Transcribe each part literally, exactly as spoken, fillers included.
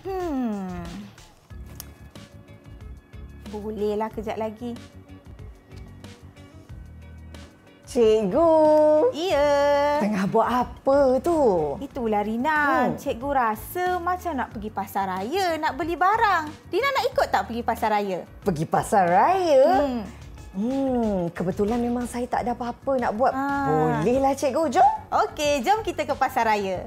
Hmm. Bolehlah kejap lagi. Cikgu. Iya. Tengah buat apa tu? Itulah Rina. Hmm. Cikgu rasa macam nak pergi pasar raya, nak beli barang. Rina nak ikut tak pergi pasar raya? Pergi pasar raya? Hmm. Hmm, kebetulan memang saya tak ada apa-apa nak buat. Ah. Bolehlah cikgu, jom. Okey, jom kita ke pasar raya.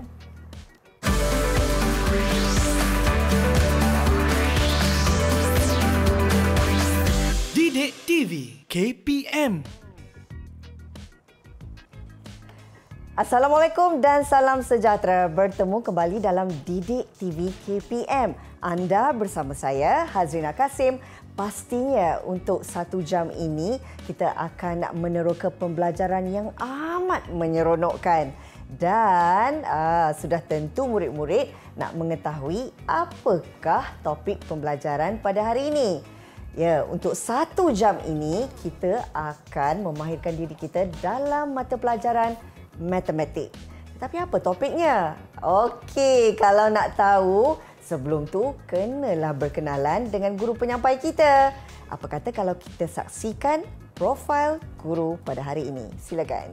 Didik T V K P M. Assalamualaikum dan salam sejahtera. Bertemu kembali dalam Didik T V K P M. Anda bersama saya, Hazrina Kasim. Pastinya untuk satu jam ini kita akan meneroka pembelajaran yang amat menyeronokkan. Dan aa, sudah tentu murid-murid nak mengetahui apakah topik pembelajaran pada hari ini. Ya, untuk satu jam ini kita akan memahirkan diri kita dalam mata pelajaran matematik. Tapi apa topiknya? Okey, kalau nak tahu, sebelum tu kenalah berkenalan dengan guru penyampai kita. Apa kata kalau kita saksikan profil guru pada hari ini? Silakan.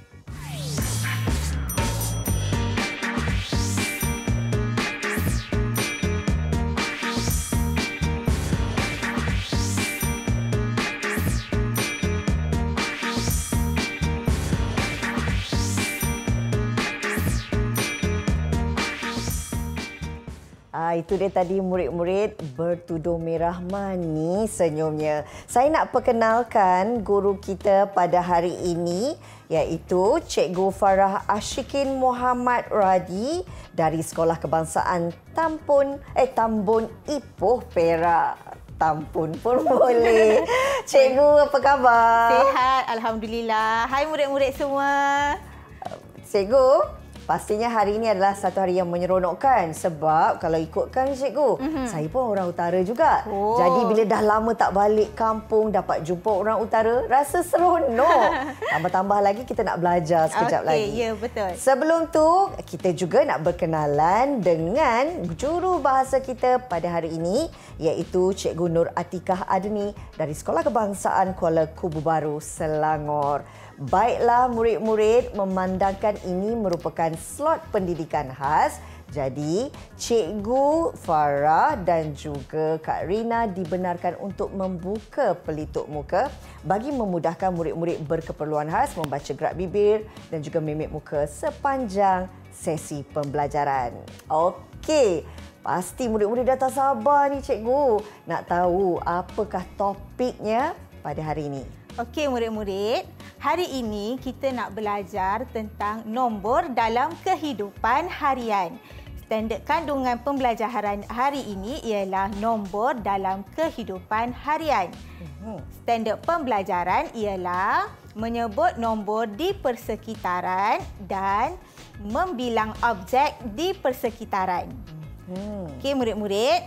Ah, itu dia tadi murid-murid bertudung merah manis senyumnya. Saya nak perkenalkan guru kita pada hari ini iaitu Cikgu Farah Ashikin Muhammad Radi dari Sekolah Kebangsaan Tambun eh Tambun Ipoh Perak. Tambun pun boleh. Cikgu apa khabar? Sihat, alhamdulillah. Hai murid-murid semua. Cikgu, pastinya hari ini adalah satu hari yang menyeronokkan sebab kalau ikutkan cikgu, mm-hmm. saya pun orang utara juga. Oh. Jadi bila dah lama tak balik kampung, dapat jumpa orang utara, rasa seronok. Tambah-tambah lagi kita nak belajar sekejap okay, lagi. Ya, betul. Sebelum tu, kita juga nak berkenalan dengan juru bahasa kita pada hari ini iaitu Cikgu Nur Atikah Adni dari Sekolah Kebangsaan Kuala Kubu Baru, Selangor. Baiklah murid-murid, memandangkan ini merupakan slot pendidikan khas. Jadi, Cikgu Farah dan juga Kak Rina dibenarkan untuk membuka pelitup muka bagi memudahkan murid-murid berkeperluan khas membaca gerak bibir dan juga mimik muka sepanjang sesi pembelajaran. Okey, pasti murid-murid dah tak sabar ni cikgu nak tahu apakah topiknya pada hari ini. Okey murid-murid, hari ini kita nak belajar tentang nombor dalam kehidupan harian. Standard kandungan pembelajaran hari ini ialah nombor dalam kehidupan harian. Standard pembelajaran ialah menyebut nombor di persekitaran dan membilang objek di persekitaran. Okey murid-murid.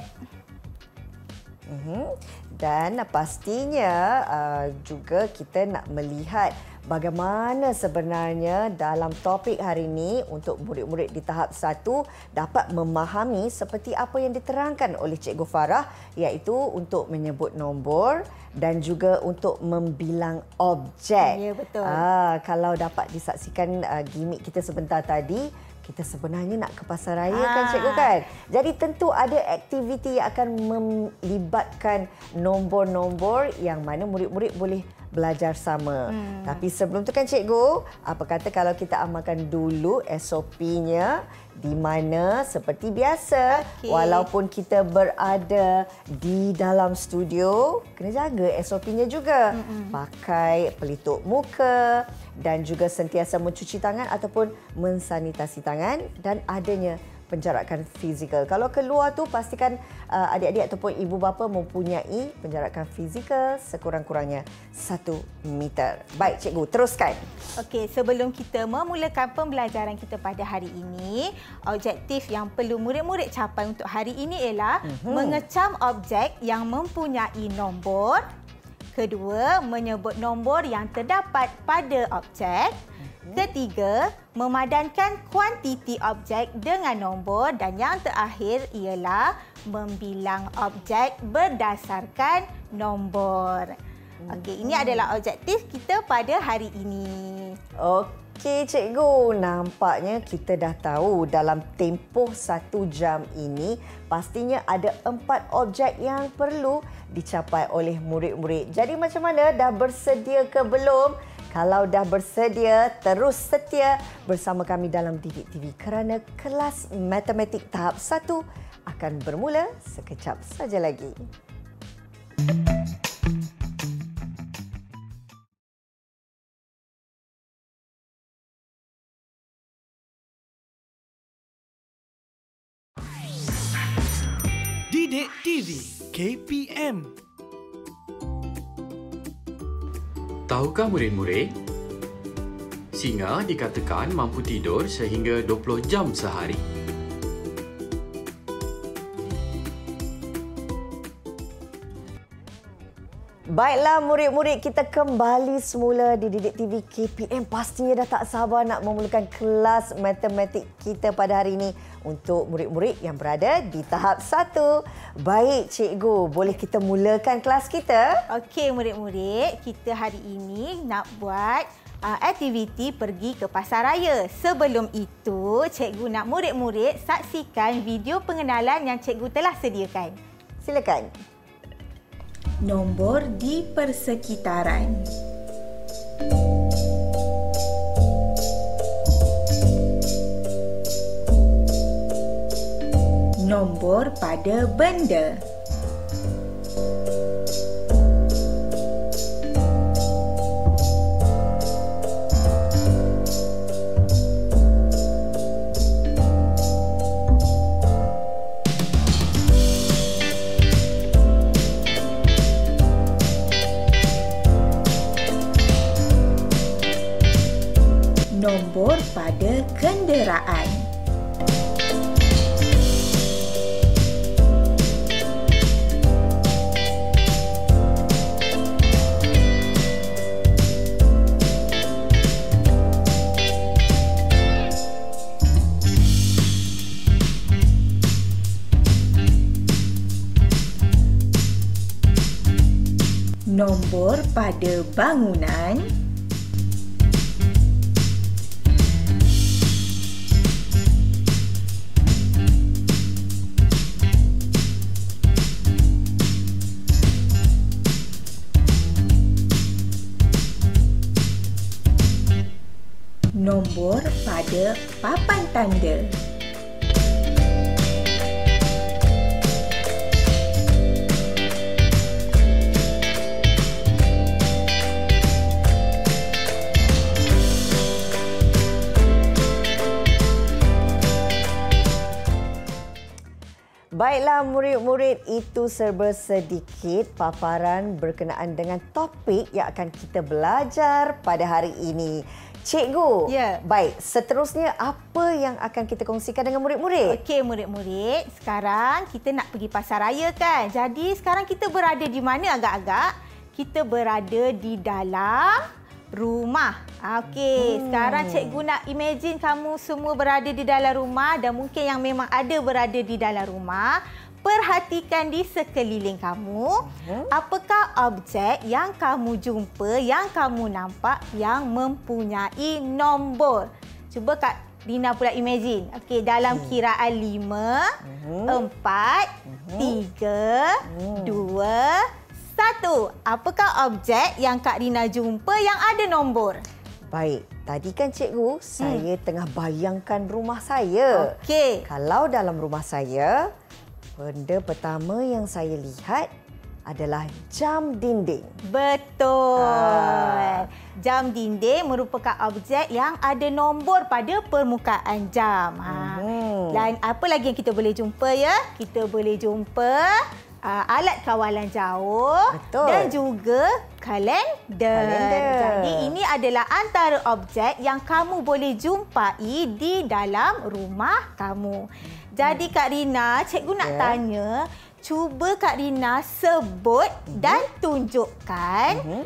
Dan pastinya uh, juga kita nak melihat bagaimana sebenarnya dalam topik hari ini untuk murid-murid di tahap satu dapat memahami seperti apa yang diterangkan oleh Cikgu Farah iaitu untuk menyebut nombor dan juga untuk membilang objek. Ya, betul. Ah, kalau dapat disaksikan uh, gimik kita sebentar tadi, kita sebenarnya nak ke pasar raya ah. kan cikgu kan? Jadi tentu ada aktiviti yang akan melibatkan nombor-nombor yang mana murid-murid boleh belajar sama. Hmm. Tapi sebelum tu kan cikgu, apa kata kalau kita amalkan dulu S O P-nya di mana seperti biasa okay. walaupun kita berada di dalam studio, kena jaga S O P-nya juga. Mm-mm. Pakai pelitup muka dan juga sentiasa mencuci tangan ataupun mensanitasi tangan dan adanya penjarakan fizikal. Kalau keluar tu pastikan uh, adik-adik ataupun ibu bapa mempunyai penjarakan fizikal sekurang-kurangnya satu meter. Baik cikgu, teruskan. Okey, sebelum kita memulakan pembelajaran kita pada hari ini, objektif yang perlu murid-murid capai untuk hari ini ialah mm-hmm. mengecam objek yang mempunyai nombor. Kedua, menyebut nombor yang terdapat pada objek. Ketiga, memadankan kuantiti objek dengan nombor. Dan yang terakhir ialah membilang objek berdasarkan nombor. Okey, ini adalah objektif kita pada hari ini. Okey, cikgu. Nampaknya kita dah tahu dalam tempoh satu jam ini pastinya ada empat objek yang perlu dicapai oleh murid-murid. Jadi macam mana? Dah bersedia ke belum? Kalau dah bersedia, terus setia bersama kami dalam Didik T V kerana kelas matematik tahap satu akan bermula sekejap saja lagi. Didik T V K P M. Tahukah murid-murid? Singa dikatakan mampu tidur sehingga dua puluh jam sehari. Baiklah murid-murid, kita kembali semula di Didik T V K P M. Pastinya dah tak sabar nak memulakan kelas matematik kita pada hari ini untuk murid-murid yang berada di tahap satu. Baik cikgu, boleh kita mulakan kelas kita? Okey murid-murid, kita hari ini nak buat uh, aktiviti pergi ke pasaraya. Sebelum itu, cikgu nak murid-murid saksikan video pengenalan yang cikgu telah sediakan. Silakan. Nombor di persekitaran. Nombor pada benda. Nombor pada kenderaan. Nombor pada bangunan. Nombor pada papan tanda. Baiklah murid-murid, itu serba sedikit paparan berkenaan dengan topik yang akan kita belajar pada hari ini. Cikgu, ya. Baik, seterusnya apa yang akan kita kongsikan dengan murid-murid? Okey murid-murid, sekarang kita nak pergi pasaraya kan? Jadi sekarang kita berada di mana agak-agak? Kita berada di dalam rumah. Okey, hmm. sekarang cikgu nak imagine kamu semua berada di dalam rumah dan mungkin yang memang ada berada di dalam rumah. Perhatikan di sekeliling kamu, hmm. apakah objek yang kamu jumpa, yang kamu nampak yang mempunyai nombor. Cuba Kak Rina pula imagine. Okey, dalam hmm. kiraan lima, hmm. empat, hmm. tiga, hmm. dua, satu. Apakah objek yang Kak Rina jumpa yang ada nombor? Baik, tadi kan cikgu, hmm. saya tengah bayangkan rumah saya. Okey. Kalau dalam rumah saya, benda pertama yang saya lihat adalah jam dinding. Betul. Ah. Jam dinding merupakan objek yang ada nombor pada permukaan jam. Ha. Hmm. Dan apa lagi yang kita boleh jumpa ya? Kita boleh jumpa uh, alat kawalan jauh. Betul. Dan juga kalender. kalender. Jadi ini adalah antara objek yang kamu boleh jumpai di dalam rumah kamu. Jadi Kak Rina, cikgu nak yeah. tanya, cuba Kak Rina sebut uh-huh. dan tunjukkan uh-huh.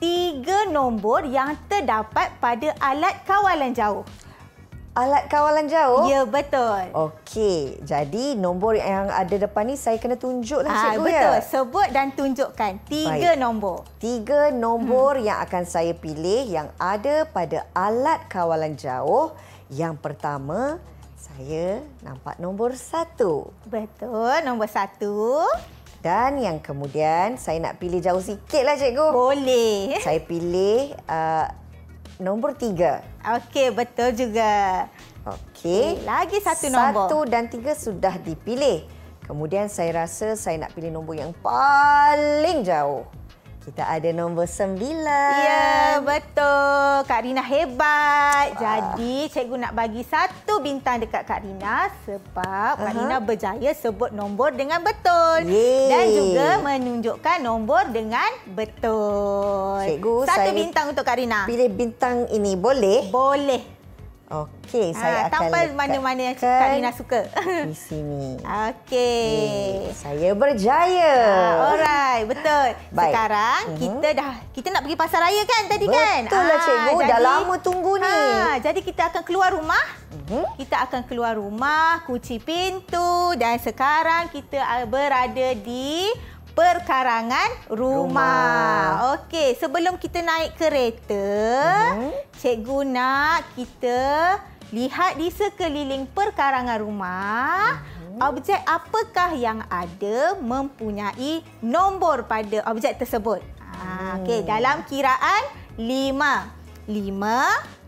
tiga nombor yang terdapat pada alat kawalan jauh. Alat kawalan jauh? Ya, betul. Okey, jadi nombor yang ada depan ni saya kena tunjuklah Ah, cikgu betul. ya? Betul, sebut dan tunjukkan tiga Baik. nombor. Tiga nombor hmm. yang akan saya pilih yang ada pada alat kawalan jauh. Yang pertama, saya nampak nombor satu. Betul, nombor satu. Dan yang kemudian saya nak pilih jauh sikitlah cikgu. Boleh. Saya pilih uh, nombor tiga. Okey, betul juga. Okey. Lagi satu nombor. Satu dan tiga sudah dipilih. Kemudian saya rasa saya nak pilih nombor yang paling jauh. Kita ada nombor sembilan. Ya, betul. Kak Rina hebat. Jadi, cikgu nak bagi satu bintang dekat Kak Rina sebab Kak Aha. Rina berjaya sebut nombor dengan betul. Yeay. Dan juga menunjukkan nombor dengan betul. Cikgu, satu saya bintang untuk Kak Rina. Pilih bintang ini boleh? Boleh. Okey, Ha, saya akan tanpa lekatkan mana-mana yang Kak Rina suka. di sini. Okey. Saya berjaya. Ah, alright, betul. Baik. Sekarang Mhm. kita dah kita nak pergi pasar raya kan tadi Betul kan? lah, Ah, cikgu. Dah lama tunggu ni. Ah, jadi kita akan keluar rumah. Mhm. Kita akan keluar rumah, kunci pintu dan sekarang kita ah, berada di perkarangan rumah. Rumah. Okey, sebelum kita naik kereta, Mhm. cikgu nak kita lihat di sekeliling perkarangan rumah. Mhm. Objek apakah yang ada mempunyai nombor pada objek tersebut? Ha, okey, dalam kiraan lima. Lima,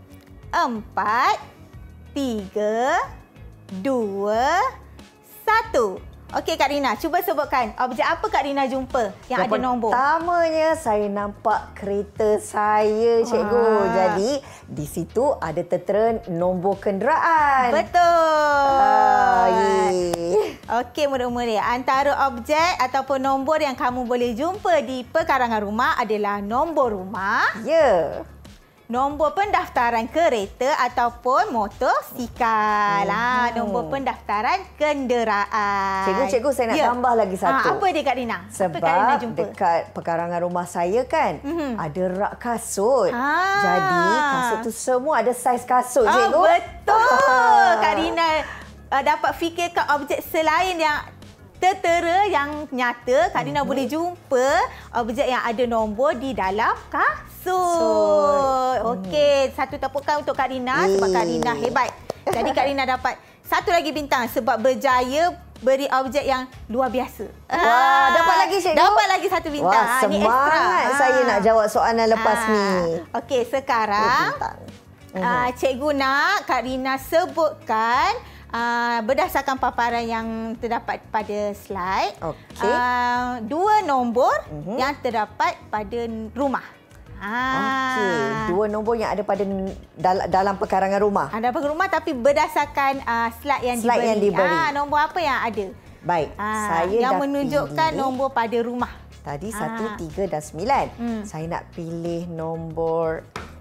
empat, tiga, dua, satu. Okey Kak Rina, cuba sebutkan objek apa Kak Rina jumpa yang, yang ada nombor? Pertamanya saya nampak kereta saya, cikgu. Wah. Jadi di situ ada tertera nombor kenderaan. Betul. Ah, ye. Okey murid-murid, antara objek ataupun nombor yang kamu boleh jumpa di perkarangan rumah adalah nombor rumah, Ya. nombor pendaftaran kereta ataupun motosikal. Mhm. Ah, nombor pendaftaran kenderaan. Cikgu, cikgu saya nak tambah lagi satu. Ah, apa dia Kak Rina? Apa Sebab Kak Rina jumpa? dekat perkarangan rumah saya kan, Mhm. ada rak kasut. Ah. Jadi kasut tu semua ada saiz kasut, cikgu. Oh, betul. Kak Rina uh, dapat fikirkan objek selain yang tertera yang nyata. Kak Rina Mhm. boleh jumpa objek yang ada nombor di dalam kasut. Kasut. Okey, satu tepukan untuk Kak Rina sebab Kak Rina Eh. hebat. Jadi Kak Rina dapat satu lagi bintang sebab berjaya beri objek yang luar biasa. Wah, dapat lagi, cikgu? Dapat lagi satu bintang. Wah, Ah, ni extra. semangat saya Ah. nak jawab soalan lepas Ah. ni. Okey, sekarang Bintang. Uh, cikgu nak Kak Rina sebutkan uh, berdasarkan paparan yang terdapat pada slide. Okey. Uh, dua nombor Mhm. yang terdapat pada rumah. Okey, Ah. dua nombor yang ada pada dal- dalam perkarangan rumah. Ada pada rumah tapi berdasarkan uh, slide yang Slide diberi. yang diberi. Ah, nombor apa yang ada? Baik, Ah, saya yang dah menunjukkan pilih. nombor pada rumah. Tadi Ah. satu, tiga dan sembilan. Hmm. Saya nak pilih nombor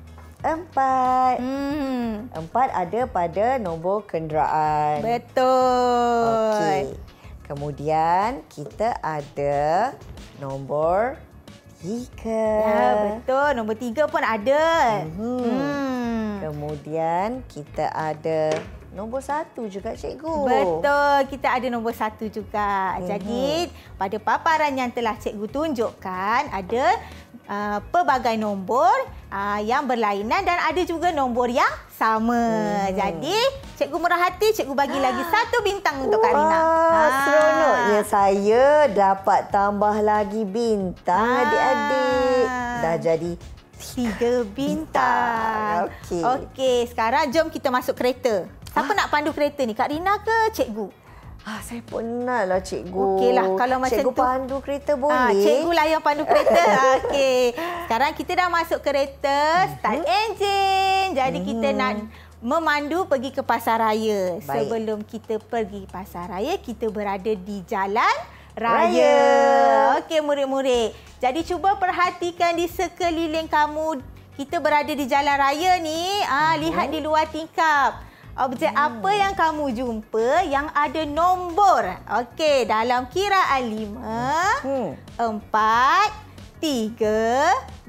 empat. Hmm. Empat ada pada nombor kenderaan. Betul. Okey. Kemudian kita ada nombor tiga. Ya, betul. Nombor tiga pun ada. Mhm. Hmm. Kemudian kita ada nombor satu juga, cikgu. Betul, kita ada nombor satu juga. Mhm. Jadi, pada paparan yang telah cikgu tunjukkan, ada uh, pelbagai nombor uh, yang berlainan dan ada juga nombor yang sama. Mhm. Jadi, cikgu murah hati, cikgu bagi lagi satu bintang untuk Kak Rina. Wah, seronoknya saya dapat tambah lagi bintang, Ah. adik-adik. Dah jadi Tiga bintang. Okey. Okey, sekarang jom kita masuk kereta. Siapa nak pandu kereta ni? Kak Rina ke cikgu? Ah, saya penat lah, cikgu. Okeylah, kalau macam cikgu tu. pandu kereta boleh? Ah, cikgu lah yang pandu kereta. Okey. Sekarang kita dah masuk kereta, start enjin. Jadi kita nak memandu pergi ke pasar raya. Baik. Sebelum kita pergi pasar raya, kita berada di jalan Raya. raya. Okey murid-murid. Jadi cuba perhatikan di sekeliling kamu. Kita berada di jalan raya ni. Ah, lihat di luar tingkap. Objek hmm. apa yang kamu jumpa yang ada nombor? Okey, dalam kiraan lima, Hmm. empat, Tiga,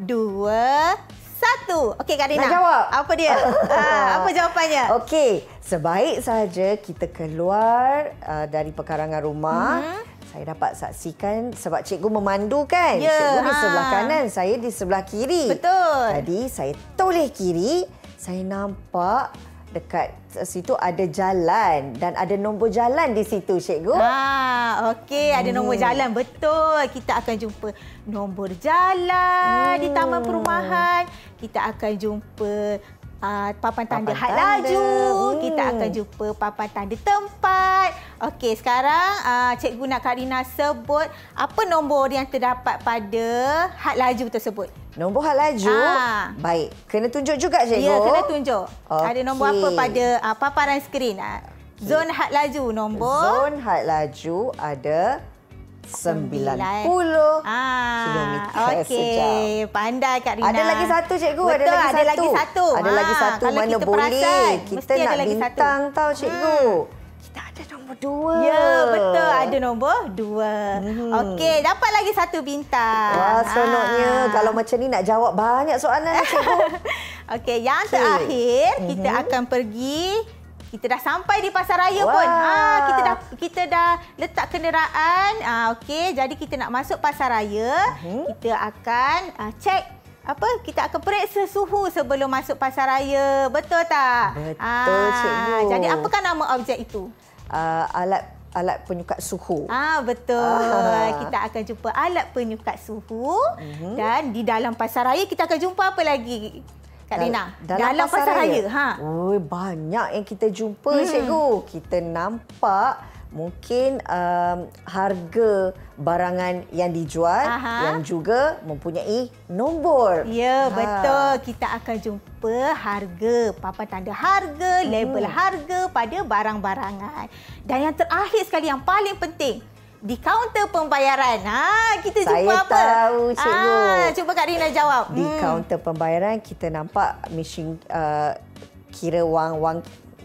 dua, satu. Okey, Kak Rina. Nak jawab? Apa dia? ha, apa jawapannya? Okey, sebaik saja kita keluar uh, dari pekarangan rumah. Hmm. Saya dapat saksikan sebab cikgu memandu kan. Ya, Cikgu di ha. sebelah kanan, saya di sebelah kiri. Betul. Jadi saya toleh kiri, saya nampak dekat situ ada jalan dan ada nombor jalan di situ, cikgu. Ah, okey, ada Hmm. nombor jalan. Betul. Kita akan jumpa nombor jalan hmm. di taman perumahan. Kita akan jumpa uh, papan tanda Papan had tanda. laju. Hmm. Kita akan jumpa papan tanda tempat. Okey, sekarang uh, cikgu nak Kak Rina sebut apa nombor yang terdapat pada had laju tersebut. Nombor had laju. Ah. Baik, kena tunjuk juga, cikgu. Ya, kena tunjuk. Okey. Ada nombor apa pada uh, paparan skrin. Uh, zon had laju nombor. Zon had laju ada sembilan puluh kilometer Okey, pandai Kak Rina. Ada lagi satu, cikgu. Betul, ada lagi ada satu. lagi satu. Ada Ha, lagi satu. kalau Mana kita boleh. perasan, Kita mesti ada nak lagi bintang satu. tau, cikgu. Hmm. Kita ada nombor dua. Ya, betul. Ada nombor dua. Hmm. Okey, dapat lagi satu bintang. Wah, seronoknya. Ha. Kalau macam ni nak jawab banyak soalan, cikgu. Okey, yang Okey. terakhir kita Mhm. akan pergi. Kita dah sampai di pasaraya Wah. pun. Ah, kita dah kita dah letak kenderaan. Ah, okey, jadi kita nak masuk pasaraya. Mhm. Kita akan ah, cek apa? Kita akan periksa suhu sebelum masuk pasaraya. Betul tak? Betul, cikgu. Jadi apakah nama objek itu? Uh, alat alat penyukat suhu. Ah, betul. Ah. Kita akan jumpa alat penyukat suhu. Mhm. Dan di dalam pasaraya kita akan jumpa apa lagi? Kak Rina, Dal- dalam pasaraya. Ha. Oh, banyak yang kita jumpa, Hmm. cikgu. Kita nampak mungkin um, harga barangan yang dijual Aha. yang juga mempunyai nombor. Ya, Ha. betul. Kita akan jumpa harga, papan tanda harga, label harga pada barang-barangan. Dan yang terakhir sekali, yang paling penting, di kaunter pembayaran. Ha, kita Saya jumpa apa? tahu, cikgu. Ah, cuba Kak Rina jawab. Di kaunter pembayaran kita nampak mesin uh, kira wang-wang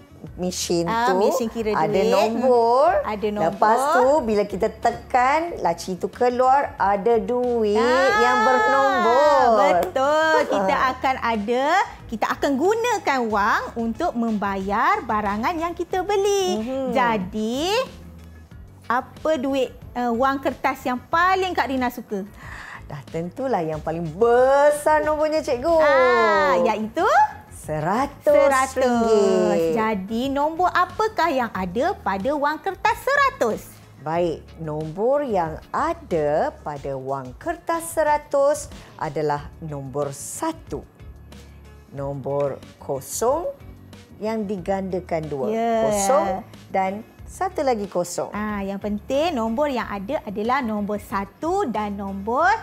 mesin Ah, tu mesin kira ada duit. nombor. Hmm. Ada nombor. Lepas tu bila kita tekan laci tu keluar ada duit Ah, yang bernombor. Betul. Kita akan ada, kita akan gunakan wang untuk membayar barangan yang kita beli. Mhm. Jadi, apa duit uh, wang kertas yang paling Kak Rina suka? Dah tentulah yang paling besar nombornya, cikgu. Ah, iaitu Seratus seratus. ringgit. Jadi, nombor apakah yang ada pada wang kertas seratus? Baik, nombor yang ada pada wang kertas seratus adalah nombor satu. Nombor kosong yang digandakan dua. Ya. Kosong dan satu lagi kosong. Ah, yang penting nombor yang ada adalah nombor satu dan nombor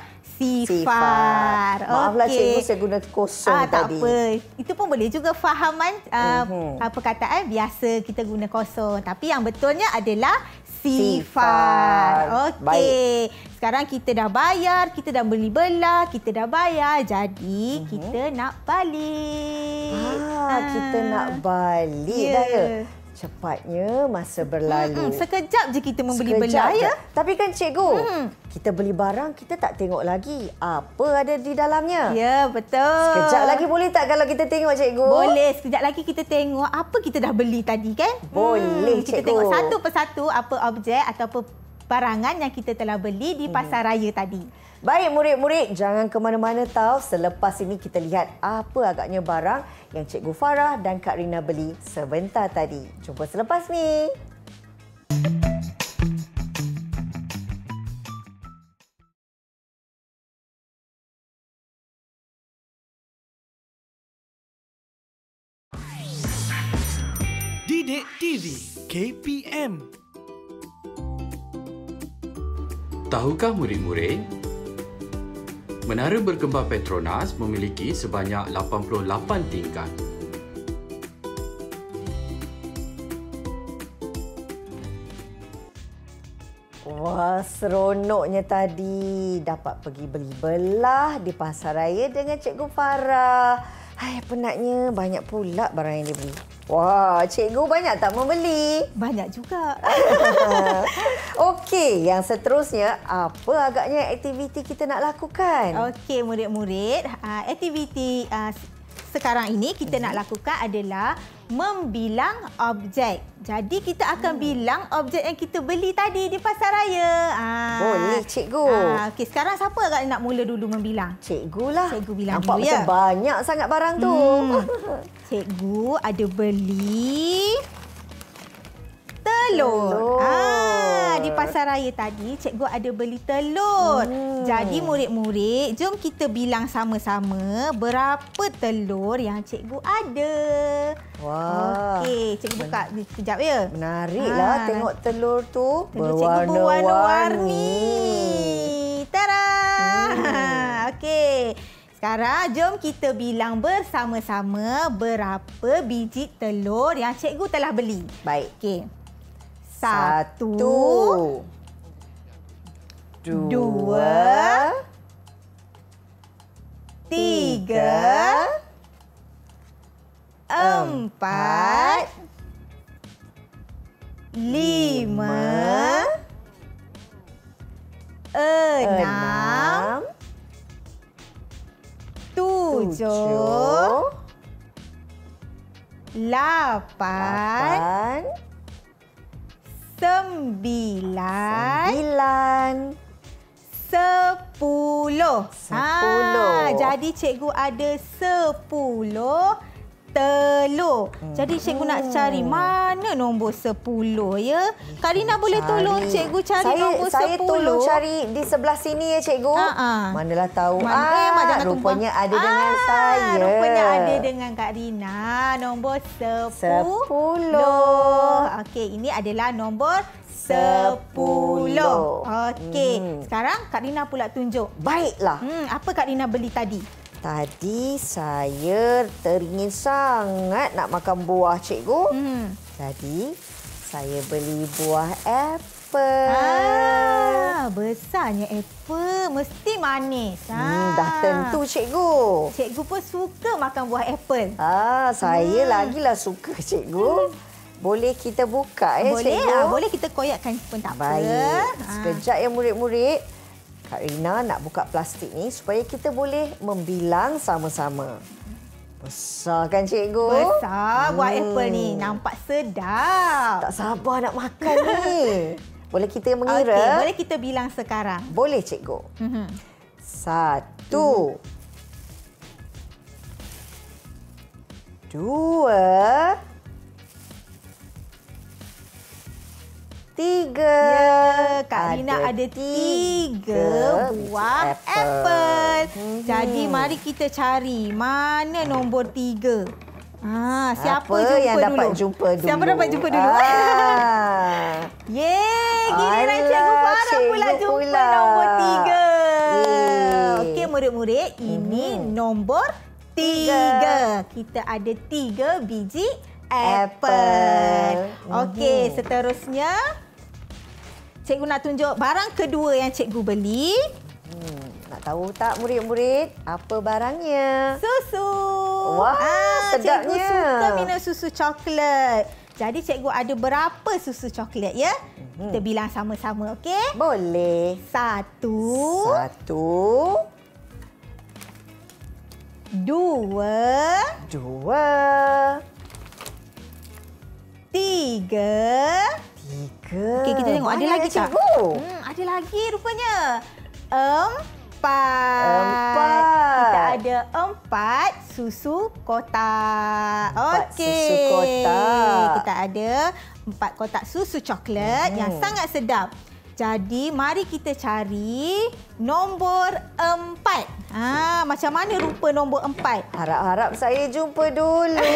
sifar. Maaflah, Okey. cikgu, saya guna kosong Ah, tak tadi. apa. Itu pun boleh juga fahaman uh, Mhm. uh, perkataan biasa kita guna kosong. Tapi yang betulnya adalah Sifar. sifar. Okey. Baik. Sekarang kita dah bayar, kita dah beli belah, kita dah bayar. Jadi, Mhm. kita nak balik. Ah, kita nak balik Ya. dah ya. Cepatnya masa berlalu. Mm-mm, sekejap je kita membeli Sekejap belah ya. je. Tapi kan cikgu, Hmm. kita beli barang, kita tak tengok lagi apa ada di dalamnya. Ya, betul. Sekejap lagi boleh tak kalau kita tengok, cikgu? Boleh. Sekejap lagi kita tengok apa kita dah beli tadi kan? Boleh, Kita cikgu. tengok satu persatu apa objek atau apa barangan yang kita telah beli di pasaraya tadi. Baik murid-murid, jangan ke mana-mana tahu. Selepas ini kita lihat apa agaknya barang yang Cikgu Farah dan Kak Rina beli sebentar tadi. Jumpa selepas ni. Didik T V K P M. Tahukah murid-murid? Menara berkembar Petronas memiliki sebanyak lapan puluh lapan tingkat. Wah, seronoknya tadi. Dapat pergi beli belah di pasaraya dengan Cikgu Farah. Hai, penatnya banyak pula barang yang dibeli. Wah, cikgu banyak tak membeli? Banyak juga. Okey. Okey, yang seterusnya, apa agaknya aktiviti kita nak lakukan? Okey, murid-murid, uh, aktiviti uh, sekarang ini kita hmm. nak lakukan adalah membilang objek. Jadi kita akan hmm. bilang objek yang kita beli tadi di pasaraya. Ah. Boleh, cikgu. Ah, okey, sekarang siapa agak nak mula dulu membilang? Cikgu lah. Cikgu bilang Nampak dulu macam ya. banyak sangat barang tu. Hmm. Cikgu ada beli telur. Telur. Ah, di pasaraya tadi cikgu ada beli telur. Hmm. Jadi murid-murid, jom kita bilang sama-sama berapa telur yang cikgu ada. Wah. Okey, cikgu buka sekejap ya. Menariklah Ah, tengok telur tu telur cikgu berwarna-warni. Tara. Hmm. Okey. Sekarang jom kita bilang bersama-sama berapa biji telur yang cikgu telah beli. Baik. Okey. Satu. Satu. Dua. Dua. Tiga. Empat. Lima. Enam. Enam. Tujuh. Lapan. Lapan. Sembilan. Sembilan. Sepuluh. Sepuluh. Ha, jadi cikgu ada sepuluh telur. Hmm. Jadi cikgu nak cari mana nombor sepuluh ya. Kak Rina boleh Cari. tolong cikgu cari saya, nombor saya sepuluh? Saya tolong cari di sebelah sini ya cikgu. Ha-ha. Manalah tahu. Mana, ah, eh, Mak, jangan rupanya tumpang. ada dengan ah, saya. Rupanya ada dengan Kak Rina. Nombor sepuluh. Sepuluh. Okey, ini adalah nombor Sepuluh. sepuluh. Okey, Hmm. sekarang Kak Rina pula tunjuk. Baiklah. Hmm, apa Kak Rina beli tadi? Tadi saya teringin sangat nak makan buah cikgu. Hmm. Jadi saya beli buah apple. Ah, besarnya apple. Mesti manis. Hmm, Ah. dah tentu cikgu. Cikgu pun suka makan buah apple. Ah, saya Hmm. lagilah suka cikgu. Boleh kita buka eh boleh, cikgu? ah, boleh kita koyakkan pun tak apa. Baik. Ah. Sekejap ya murid-murid. Kak Rina nak buka plastik ni supaya kita boleh membilang sama-sama. Besar kan cikgu? Besar buah Hmm. apple ni. Nampak sedap. Tak sabar nak makan ni. Boleh kita mengira? Okey, boleh kita bilang sekarang. Boleh cikgu. Mhm. Satu. Dua. Tiga. Ya, Kak Rina ada tiga buah apple. apple. Hmm. Jadi mari kita cari mana nombor tiga. Ah, siapa Apa jumpa yang dulu? dapat jumpa dulu? Siapa dapat jumpa dulu? Ah. Yeay, giliran Alah, Cikgu Farah cikgu pula jumpa pula. nombor tiga. Yeay. Okey, murid-murid, ini nombor tiga. Tiga. Kita ada tiga biji Apple. apple. Okey, Mhm. seterusnya cikgu nak tunjuk barang kedua yang cikgu beli. Hmm, nak tahu tak murid-murid apa barangnya? Susu. Wah, Cikgu sedapnya. suka minum susu coklat. Jadi cikgu ada berapa susu coklat ya? Mhm. Kita bilang sama-sama, okey? Boleh. Satu. Satu. Dua. Dua. Tiga. Tiga. Okey, kita tengok ada Banyak lagi ya, tak? cikgu? Hmm, ada lagi rupanya. Empat. Empat. Kita ada empat susu kotak. Empat Okey. susu kotak. Kita ada empat kotak susu coklat Hmm. yang sangat sedap. Jadi, mari kita cari nombor empat. Ha, macam mana rupa nombor empat? Harap-harap saya jumpa dulu.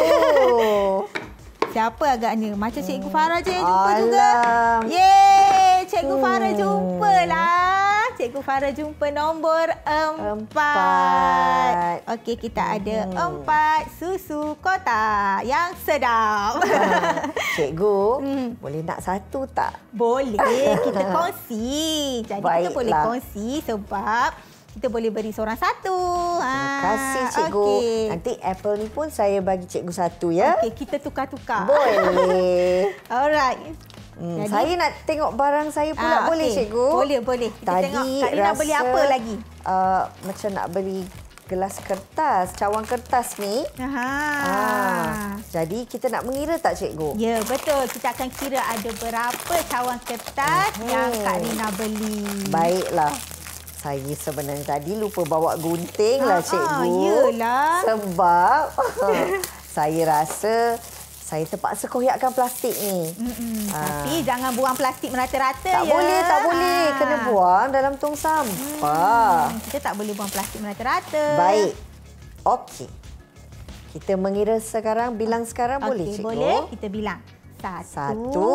Siapa agaknya? Macam Cikgu Farah je yang jumpa juga. Alam. Yeay! Cikgu Hmm. Farah jumpalah. Cikgu Farah jumpa nombor empat. Empat. Okey, kita ada Hmm. empat susu kotak yang sedap. Ah, Cikgu, Hmm. boleh nak satu tak? Boleh, kita kongsi. Jadi kita Baiklah. boleh kongsi sebab kita boleh beri seorang satu. Terima kasih cikgu. Okey. Nanti apple ni pun saya bagi cikgu satu ya. Okey, kita tukar-tukar. Boleh. Alright. Hmm, Jadi, saya nak tengok barang saya pula, ah, boleh okey. cikgu? Boleh, boleh. Kita Tadi tengok Kak Rina rasa, beli apa lagi? Uh, macam nak beli gelas kertas, cawan kertas ni. Aha. Ah, jadi kita nak mengira tak cikgu? Ya, betul. Kita akan kira ada berapa cawan kertas Mhm. yang Kak Rina beli. Baiklah. Saya sebenarnya tadi lupa bawa gunting lah Ah, cikgu. yelah. Sebab saya rasa saya terpaksa koyakkan plastik ni. Mm-mm. Ah. Tapi jangan buang plastik merata-rata Tak ya. boleh, tak boleh. Ah. Kena buang dalam tong sampah. Hmm, kita tak boleh buang plastik merata-rata. Baik. Okey. Kita mengira sekarang, bilang sekarang boleh Okey, cikgu? boleh. Kita bilang. Satu. Satu.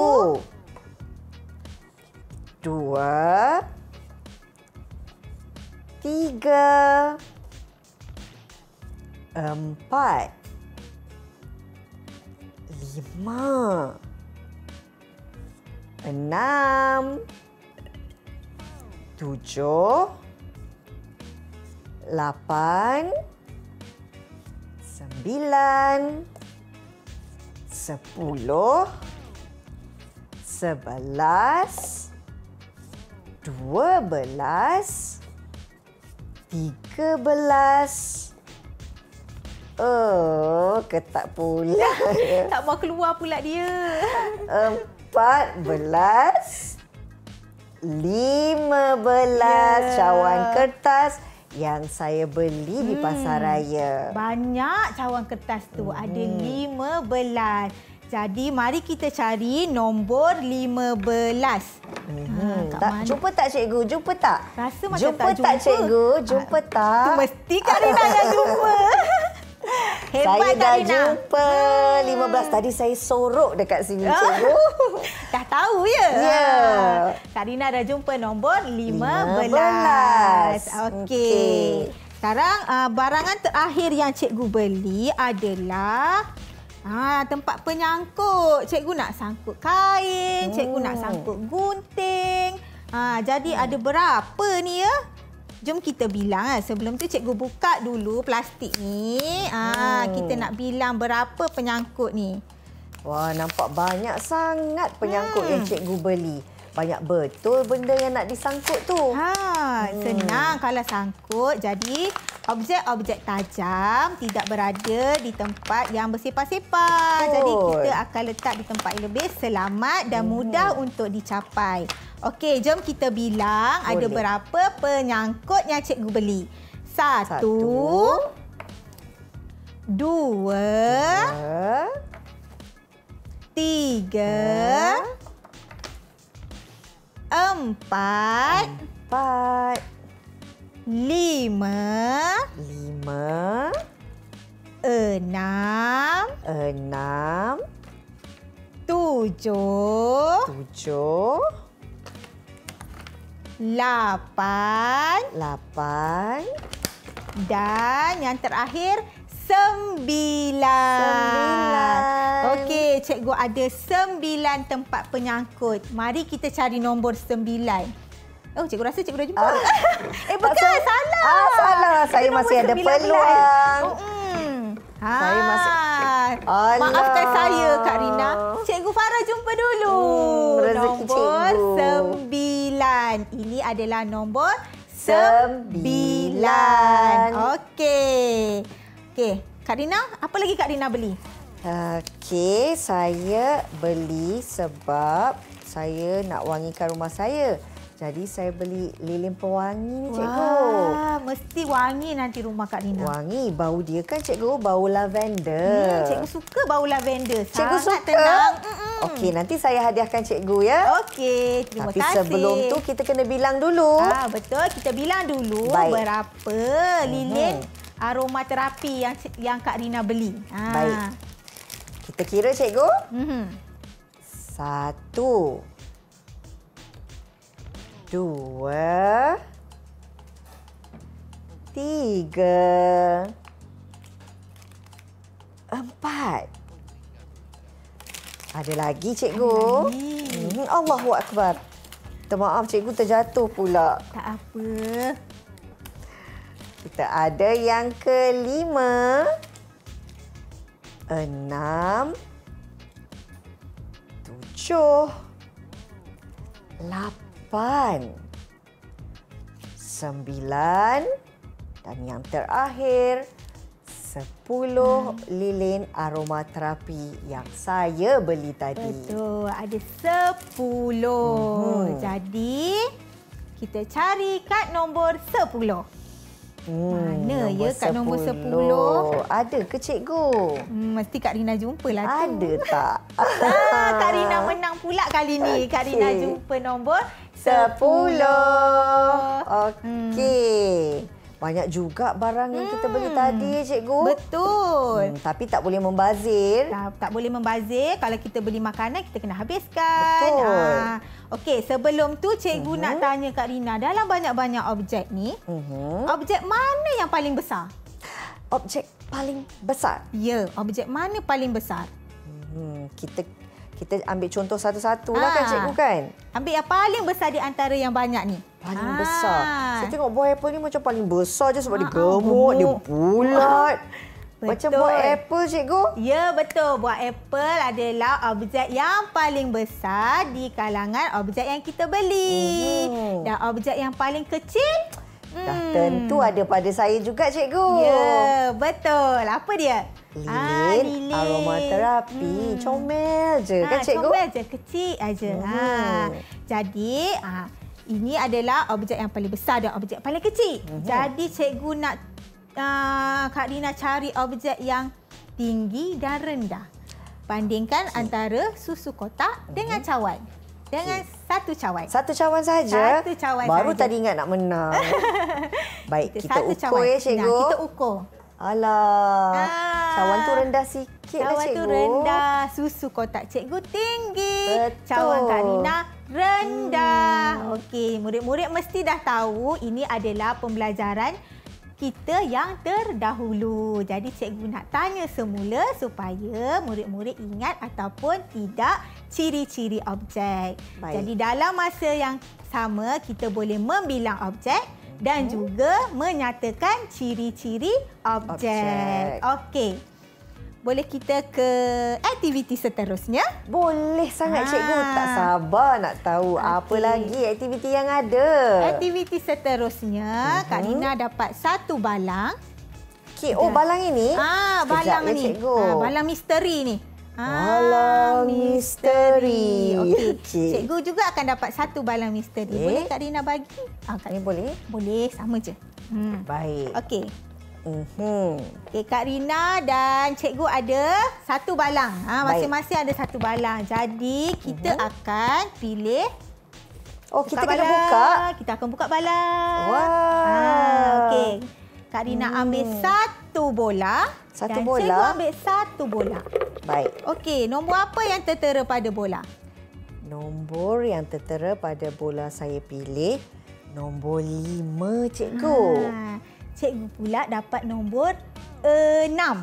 Dua. Tiga. Empat. Lima. Enam. Tujuh. Lapan. Sembilan. Sepuluh. Sebelas. Dua belas. Tiga belas. Oh, ketak pula. Tak mau keluar pula dia. Empat belas. Lima belas Ya. cawan kertas yang saya beli di pasar raya. Banyak cawan kertas tu. Hmm. Ada lima belas. Jadi, mari kita cari nombor lima belas. Hmm. kat Tak, mana? jumpa tak cikgu? Jumpa tak? Rasa macam jumpa tak jumpa. cikgu? Jumpa Tu tak? mesti Kak Rina yang jumpa. Hebat Saya Kak dah Rina. jumpa lima belas. Tadi saya sorok dekat sini, cikgu. Dah tahu ya? Ya. Kak Rina dah jumpa nombor lima lima belas. belas. Okey. Okey. Sekarang uh, barangan terakhir yang cikgu beli adalah ah, tempat penyangkut. Cikgu nak sangkut kain, cikgu nak Hmm. sangkut gunting. Ah, jadi ada berapa ni ya? Jom kita bilang. Eh. Sebelum tu cikgu buka dulu plastik ni. Ah, Hmm. kita nak bilang berapa penyangkut ni. Wah, nampak banyak sangat penyangkut Hmm. yang cikgu beli. Banyak betul benda yang nak disangkut tu. Ha, senang kalau sangkut. Jadi, objek-objek tajam tidak berada di tempat yang bersepah-sepah. Betul. Jadi, kita akan letak di tempat yang lebih selamat dan mudah untuk dicapai. Okey, jom kita bilang Boleh. ada berapa penyangkut yang cikgu beli. Satu, Satu. dua, Dua. tiga, empat, Empat. lima, Lima. enam, Enam. tujuh, Tujuh. lapan Lapan. dan yang terakhir sembilan. Sembilan. Okey, cikgu ada sembilan tempat penyangkut. Mari kita cari nombor sembilan. Oh, cikgu rasa cikgu dah jumpa. Ah. eh, bukan. Tak, Salah. Ah, salah. Itu Saya nombor masih ada sembilan belas. peluang. Oh, mm. ha. Saya masih- Alah. Maafkan saya, Kak Rina. Cikgu Farah jumpa dulu. Hmm, rezeki nombor cikgu. sembilan. Ini adalah nombor Sembilan. sembilan. Okey. Okey, Kak Rina, apa lagi Kak Rina beli? Okey, saya beli sebab saya nak wangikan rumah saya. Jadi saya beli lilin pewangi ni, cikgu. Wah, mesti wangi nanti rumah Kak Rina. Wangi, bau dia kan cikgu, bau lavender. Hmm, cikgu suka bau lavender. Cikgu Sangat suka? tenang. Mm-mm. Okey, nanti saya hadiahkan cikgu ya. Okey, terima Tapi kasih. sebelum tu kita kena bilang dulu. Ah, betul, kita bilang dulu Baik. berapa lilin aromaterapi yang yang Kak Rina beli. Ah. Baik. Kita kira cikgu. Mhm. Satu. Dua. Tiga. Empat. Ada lagi cikgu. lagi. Hmm, Allahu Akbar. Minta maaf cikgu terjatuh pula. Tak apa. Kita ada yang kelima. Enam. Tujuh. lapan, sembilan, dan yang terakhir, sepuluh hmm. lilin aromaterapi yang saya beli tadi. Betul, ada sepuluh. Hmm. Jadi, kita cari kad nombor sepuluh. Hmm, Mana ya kad nombor sepuluh? Ada ke cikgu? Hmm, mesti Kak Rina jumpa lah tu. Ada tak? Ah, Kak Rina menang pula kali ni. Okay. Kak Rina jumpa nombor sepuluh. Okey. Hmm. Banyak juga barang yang kita beli hmm. tadi, cikgu. Betul. Hmm, tapi tak boleh membazir. Tak, tak boleh membazir. Kalau kita beli makanan, kita kena habiskan. Betul. Ah, okey, sebelum tu cikgu uh-huh. nak tanya Kak Rina, dalam banyak-banyak objek ni, uh-huh. objek mana yang paling besar? Objek paling besar? Ya, objek mana paling besar? Hmm, kita kita ambil contoh satu-satu lah kan, cikgu kan? Ambil yang paling besar di antara yang banyak ni. Paling ah. besar. Saya tengok buah apple ni macam paling besar je sebab ah, dia gemuk, dia bulat. Macam buah apple, cikgu? Ya, betul. Buah apple adalah objek yang paling besar di kalangan objek yang kita beli. Hmm. Dan objek yang paling kecil? Dah hmm. tentu ada pada saya juga, cikgu. Ya, betul. Apa dia? Lilin, ah, lilin. aromaterapi. Hmm. Comel je kan, cikgu? Comel je, kecil aja. Hmm. Ha. Jadi, ha, ini adalah objek yang paling besar dan objek paling kecil. Hmm. Jadi, cikgu nak uh, Kak Rina cari objek yang tinggi dan rendah. Bandingkan okay. antara susu kotak hmm. dengan cawan. Dengan okay. satu cawan. Satu cawan saja? Satu cawan Baru sahaja. tadi ingat nak menang. Baik, kita, kita ukur cawan. ya, cikgu. Nah, kita ukur. Alah, ah, cawan tu rendah sikit cawan lah, cikgu. Cawan tu rendah. Susu kotak cikgu tinggi. Betul. Cawan Kak Rina rendah. Hmm. Okey, murid-murid mesti dah tahu ini adalah pembelajaran kita yang terdahulu. Jadi cikgu nak tanya semula supaya murid-murid ingat ataupun tidak ciri-ciri objek. Baik. Jadi dalam masa yang sama kita boleh membilang objek dan hmm. juga menyatakan ciri-ciri objek. objek. Okey. Boleh kita ke aktiviti seterusnya? Boleh sangat, ha. cikgu. Tak sabar nak tahu okay. apa lagi aktiviti yang ada. Aktiviti seterusnya, uh-huh. Kak Rina dapat satu balang. Okay. Oh, balang ini? Ah, balang ya, ni. Cikgu. Ah, balang misteri ni. Balang ah, misteri. Okey. Okay. Cikgu juga akan dapat satu balang misteri. Okay. Boleh Kak Rina bagi? Ah, Kak Rina boleh? Boleh, sama je. Hmm. Baik. Okey. Uh-huh. Okey, Kak Rina dan cikgu ada satu balang. Ha, masing-masing ada satu balang. Jadi, kita uh-huh. akan pilih. Oh, kita balang. kena buka? Kita akan buka balang. Wow. Ha, okey. Kak Rina hmm. ambil satu bola. Satu dan bola? cikgu ambil satu bola. Baik. Okey, nombor apa yang tertera pada bola? Nombor yang tertera pada bola saya pilih, nombor lima, cikgu. Ha. Cikgu pula dapat nombor enam.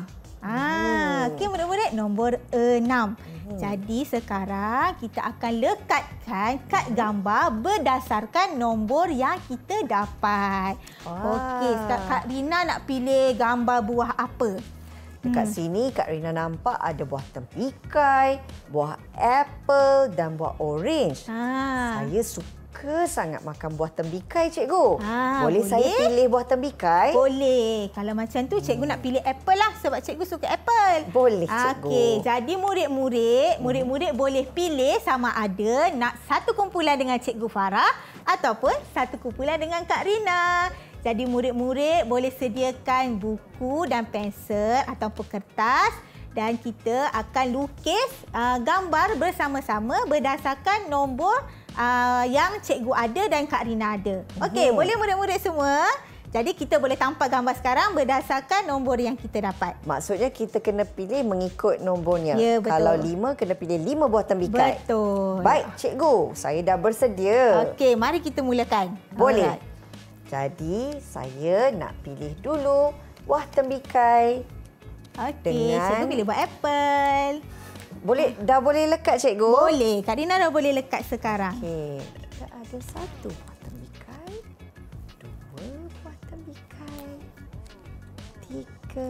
Ah, okey murid-murid, nombor enam. Hmm. Jadi sekarang kita akan lekatkan kad gambar berdasarkan nombor yang kita dapat. Wah. Okey, Kak Rina nak pilih gambar buah apa? Dekat hmm. sini Kak Rina nampak ada buah tempikai, buah apple dan buah orange. Ha. Saya suka Suka sangat makan buah tembikai, cikgu. Ha, boleh, boleh saya pilih buah tembikai? Boleh. Kalau macam tu, cikgu hmm. nak pilih apple lah sebab cikgu suka apple. Boleh, cikgu. Okey, jadi murid-murid, murid-murid hmm. boleh pilih sama ada nak satu kumpulan dengan Cikgu Farah ataupun satu kumpulan dengan Kak Rina. Jadi murid-murid boleh sediakan buku dan pensel ataupun kertas dan kita akan lukis uh, gambar bersama-sama berdasarkan nombor Uh, yang cikgu ada dan Kak Rina ada. Okey, hmm. boleh murid-murid semua? Jadi kita boleh tampak gambar sekarang berdasarkan nombor yang kita dapat. Maksudnya kita kena pilih mengikut nombornya. Ya, betul. Kalau lima, kena pilih lima buah tembikai. Betul. Baik, cikgu. Saya dah bersedia. Okey, mari kita mulakan. Boleh. Alright. Jadi, saya nak pilih dulu buah tembikai. Okey, dengan... cikgu pilih buah apple. Boleh, dah boleh lekat, cikgu? Boleh. Kak Rina dah boleh lekat sekarang. Okey. Kita ada satu buah tembikai. Dua buah tembikai. Tiga.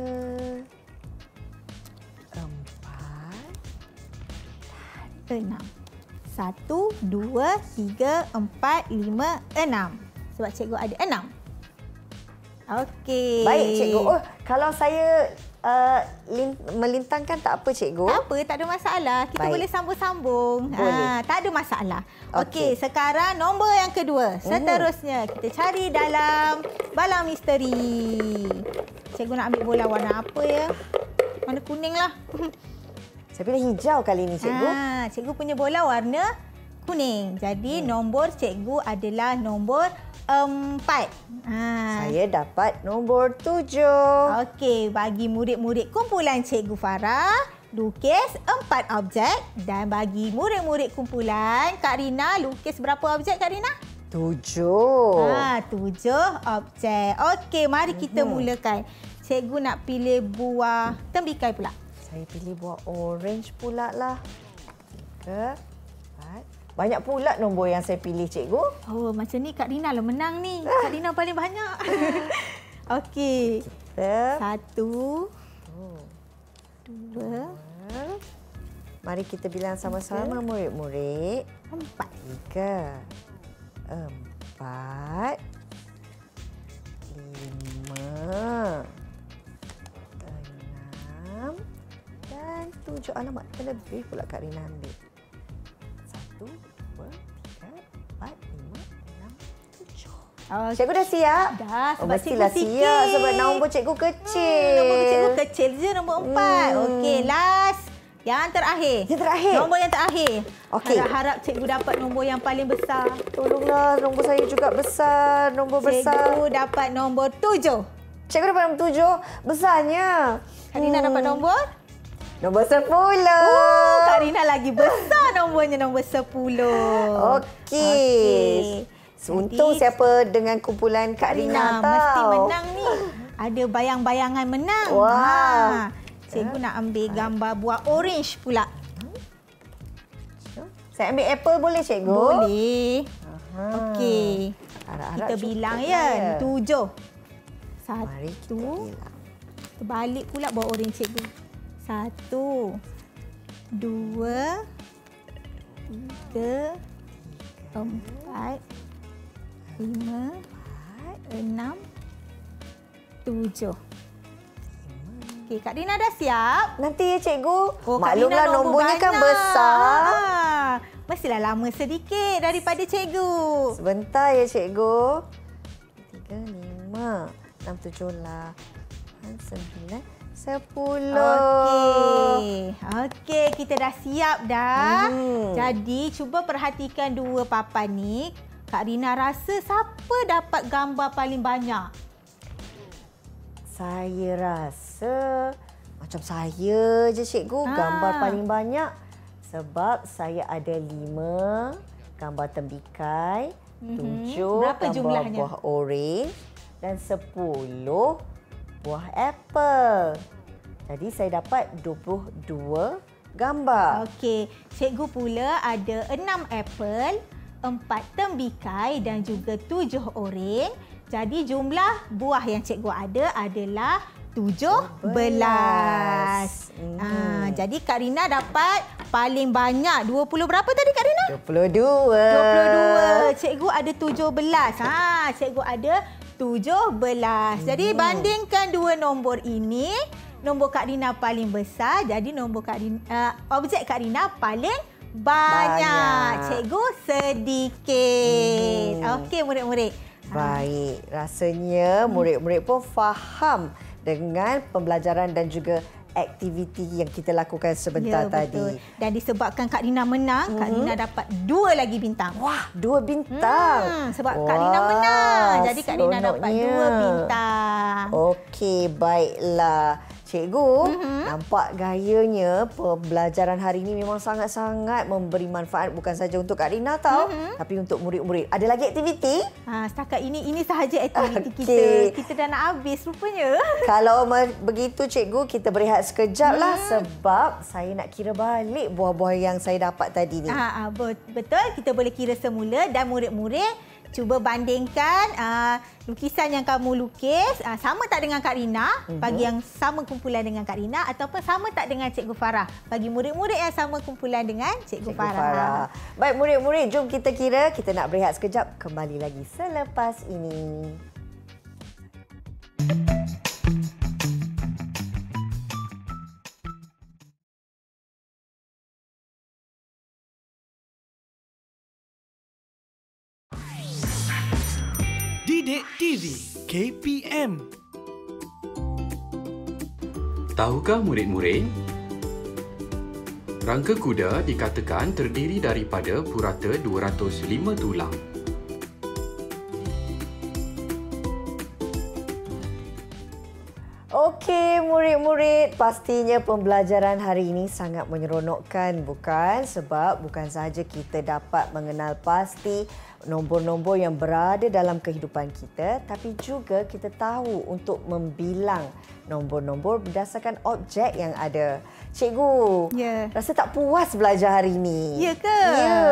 Empat. Enam. Satu, dua, tiga, empat, lima, enam. Sebab cikgu ada enam. Okey. Baik, cikgu. Oh, kalau saya uh, lin- melintangkan tak apa, cikgu? Tak apa, tak ada masalah. Kita Baik. boleh sambung-sambung. Boleh. Ha, tak ada masalah. Okey. Okey, sekarang nombor yang kedua. Seterusnya, kita cari dalam balang misteri. Cikgu nak ambil bola warna apa ya? Warna kuning lah. Saya pilih hijau kali ini, cikgu. Ha, cikgu punya bola warna kuning. Jadi, hmm. nombor cikgu adalah nombor empat. Ha. Saya dapat nombor tujuh. Okey, bagi murid-murid kumpulan Cikgu Farah, lukis empat objek. Dan bagi murid-murid kumpulan Kak Rina, lukis berapa objek, Kak Rina? Tujuh. Ha, tujuh objek. Okey, mari kita mulakan. Cikgu nak pilih buah tembikai pula. Saya pilih buah orange pula lah. Tiga, empat. Banyak pula nombor yang saya pilih, cikgu. Oh, macam ni Kak Rina lah menang ni. Kak Rina paling banyak. Okey. Kita. Satu. Dua. Mari kita bilang sama-sama, murid-murid. Empat. Tiga. Empat. Lima. Enam. Dan tujuh. Alamak, terlebih pula Kak Rina ambil. Satu, dua, tiga, empat, lima, enam, tujuh. Okay. Cikgu dah siap? Dah, Oh, sebab mestilah cikgu sikit. siap sebab nombor cikgu kecil. Hmm, nombor cikgu kecil je, nombor empat. Hmm. Okey, last. Yang terakhir. Yang terakhir? Nombor yang terakhir. Okey. Harap-harap cikgu dapat nombor yang paling besar. Tolonglah, nombor saya juga besar. Nombor besar. Cikgu dapat nombor tujuh. Cikgu dapat nombor tujuh. Besarnya. Kak Rina Hmm. dapat nombor? Nombor sepuluh. Oh, Kak Rina lagi besar nombornya, nombor sepuluh. Okey. Okey. Untung Jadi, siapa dengan kumpulan Kak Rina, tahu. mesti menang ni. Ada bayang-bayangan menang. Wow. Ha. Cikgu nak ambil gambar buah orange pula. Saya ambil apple boleh, cikgu? Boleh. Aha. Okey. Harap-harap Kita cukup bilang lah ya. Tujuh. Mari kita Satu. bilang. Terbalik pula buah orange cikgu. Satu. Dua. Tiga. Empat. Lima. Enam. Tujuh. Okey, Kak Rina dah siap? Nanti ya, cikgu. Oh, Kak Maklumlah Rina nombor nombornya kan banyak. besar. Ah, mestilah lama sedikit daripada cikgu. Sebentar ya, cikgu. Tiga, lima, enam, tujuh, lapan, sembilan, sepuluh. Okey. Okey, kita dah siap dah. Hmm. Jadi, cuba perhatikan dua papan ni. Kak Rina rasa siapa dapat gambar paling banyak? Saya rasa macam saya je, cikgu. Ah. Gambar paling banyak. Sebab saya ada lima gambar tembikai, Mhm. tujuh Berapa gambar jumlahnya? buah orange dan sepuluh buah apple. Jadi saya dapat dua puluh dua gambar. Okey, cikgu pula ada enam apple, empat tembikai dan juga tujuh oren. Jadi jumlah buah yang cikgu ada adalah tujuh belas. Hmm. Ha, jadi Kak Rina dapat paling banyak. dua puluh berapa tadi Kak Rina? dua puluh dua. dua puluh dua. Cikgu ada tujuh belas. Ha, cikgu ada tujuh belas. Jadi bandingkan dua nombor ini, nombor Kak Rina paling besar, jadi nombor Kak Rina, uh, objek Kak Rina paling banyak. Banyak. Cikgu sedikit. Hmm. Okey murid-murid. Baik, rasanya murid-murid pun faham dengan pembelajaran dan juga aktiviti yang kita lakukan sebentar Ya, tadi. betul. Dan disebabkan Kak Rina menang, mm-hmm. Kak Rina dapat dua lagi bintang. Wah, dua bintang. Hmm, sebab Kak Rina menang. Jadi Kak Rina dapat seronoknya. dua bintang. Okey, baiklah. Cikgu, mm-hmm. nampak gayanya pembelajaran hari ini memang sangat-sangat memberi manfaat bukan saja untuk Kak Rina tahu, mm-hmm. tapi untuk murid-murid. Ada lagi aktiviti? Ha, setakat ini, ini sahaja aktiviti Okey. kita. Kita dah nak habis rupanya. Kalau begitu cikgu, kita berehat sekejap lah hmm. sebab saya nak kira balik buah-buah yang saya dapat tadi ni. Ha, ha, betul, kita boleh kira semula dan murid-murid Cuba bandingkan uh, lukisan yang kamu lukis uh, sama tak dengan Kak Rina, uh-huh. bagi yang sama kumpulan dengan Kak Rina, ataupun sama tak dengan Cikgu Farah bagi murid-murid yang sama kumpulan dengan Cikgu, Cikgu Farah. Farah. Baik murid-murid, jom kita kira. Kita nak berehat sekejap. Kembali lagi selepas ini. Didik T V K P M. Tahukah murid-murid? Rangka kuda dikatakan terdiri daripada purata dua ratus lima tulang. Okey murid-murid, pastinya pembelajaran hari ini sangat menyeronokkan, bukan? Sebab bukan sahaja kita dapat mengenal pasti nombor-nombor yang berada dalam kehidupan kita, tapi juga kita tahu untuk membilang nombor-nombor berdasarkan objek yang ada. Cikgu, ya. Rasa tak puas belajar hari ini. Ya ke? Ya.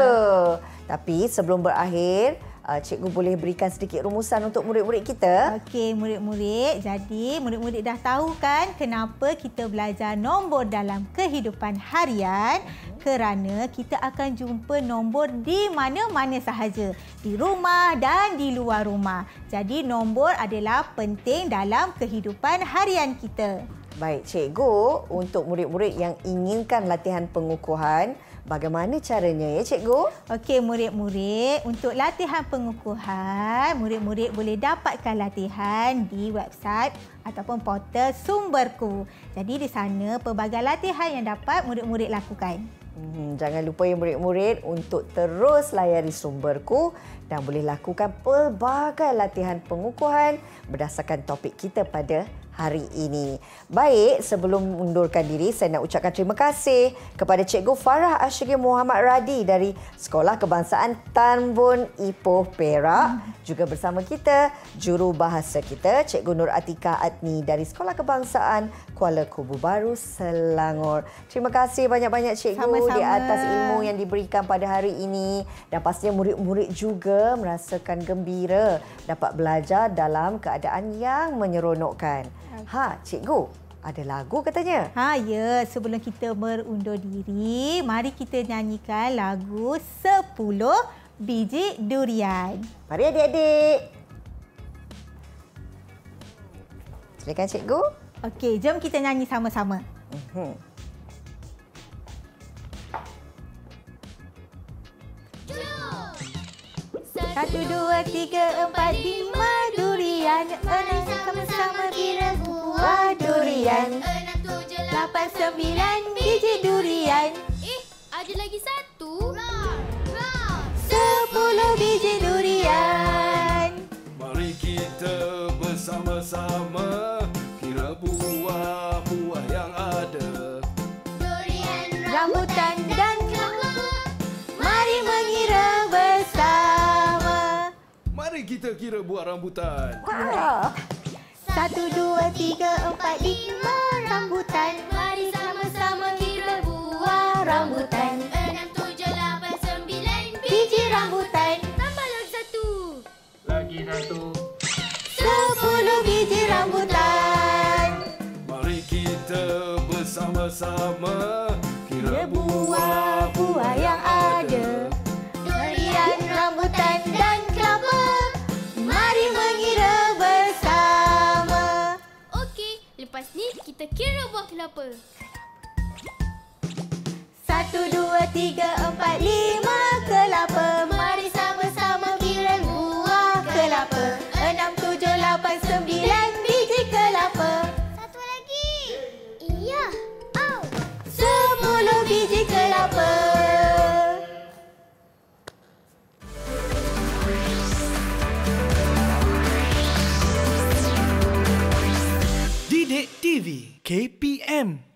Tapi sebelum berakhir, Uh, cikgu boleh berikan sedikit rumusan untuk murid-murid kita. Okey, murid-murid. Jadi, murid-murid dah tahu kan kenapa kita belajar nombor dalam kehidupan harian? Kerana kita akan jumpa nombor di mana-mana sahaja. Di rumah dan di luar rumah. Jadi, nombor adalah penting dalam kehidupan harian kita. Baik, cikgu. Untuk murid-murid yang inginkan latihan pengukuhan, bagaimana caranya ya, cikgu? Okey, murid-murid. Untuk latihan pengukuhan, murid-murid boleh dapatkan latihan di website ataupun portal Sumberku. Jadi di sana pelbagai latihan yang dapat murid-murid lakukan. Hmm, jangan lupa ya murid-murid untuk terus layari Sumberku dan boleh lakukan pelbagai latihan pengukuhan berdasarkan topik kita pada hari ini. Baik, sebelum mengundurkan diri, saya nak ucapkan terima kasih kepada Cikgu Farah Ashiki Muhammad Radi dari Sekolah Kebangsaan Tan Bun Ipoh, Perak. Hmm. Juga bersama kita, juru bahasa kita, Cikgu Nur Atika Adni dari Sekolah Kebangsaan Kuala Kubu Baru, Selangor. Terima kasih banyak-banyak Cikgu Sama-sama. Di atas ilmu yang diberikan pada hari ini. Dan pastinya murid-murid juga merasakan gembira dapat belajar dalam keadaan yang menyeronokkan. Ha, cikgu, ada lagu katanya? Ha, ya. Sebelum kita berundur diri, mari kita nyanyikan lagu sepuluh Biji Durian. Mari adik-adik. Silakan cikgu. Okey, jom kita nyanyi sama-sama. Uh-huh. Satu, dua, tiga, empat, lima durian. Enam sama-sama bila buah durian. Enam, tujuh, lapan, sembilan biji durian. Eh, ada lagi satu. Round, round. Sepuluh biji durian. Mari kita bersama-sama kira buah-buah yang ada. Durian, Rambutan dan kelapa. Mari mengira bersama. Mari kita kira buah rambutan. Wah. Satu, dua, tiga, empat, lima rambutan. Mari sama-sama kira Buah rambutan. Enam, tujuh, lapan, sembilan Biji rambutan. Tambah lagi satu. Lagi satu. Sepuluh biji rambutan. Mari kita bersama-sama kira Buah-buah yang ada. Durian, rambutan dan kelapa. Mari mengira bersama. Okey, lepas ni kita kira buah kelapa. Satu, dua, tiga, empat, lima kelapa. Mari sama-sama kira buah kelapa. Enam, tujuh, lapan, sembilan biji kelapa. Satu lagi. Iya. Au. Sepuluh biji kelapa. Didik T V K P M.